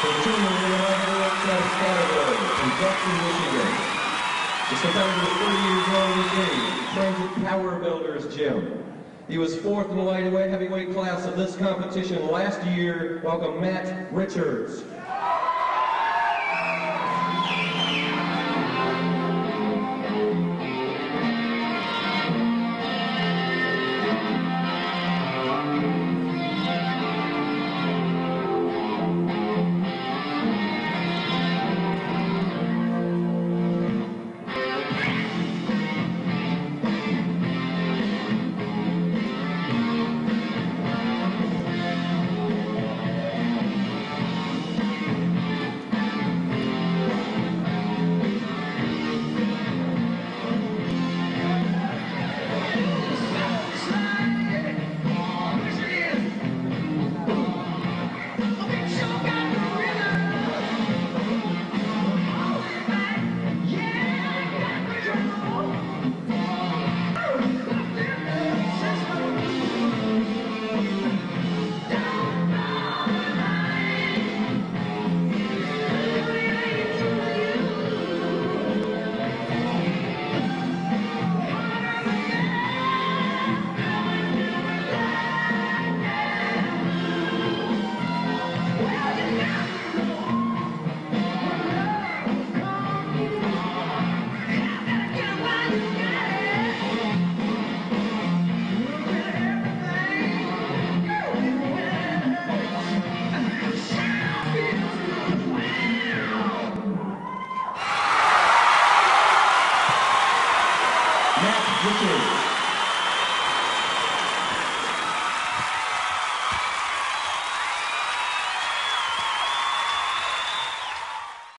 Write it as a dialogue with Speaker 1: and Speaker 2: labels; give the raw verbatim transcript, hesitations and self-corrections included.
Speaker 1: Continuing in the lightweight class category from Jackson, Michigan. This competitor is thirty years old of age. He trains at Power Builders Gym. He was fourth in the lightweight heavyweight class of this competition last year. Welcome, Matt Richards.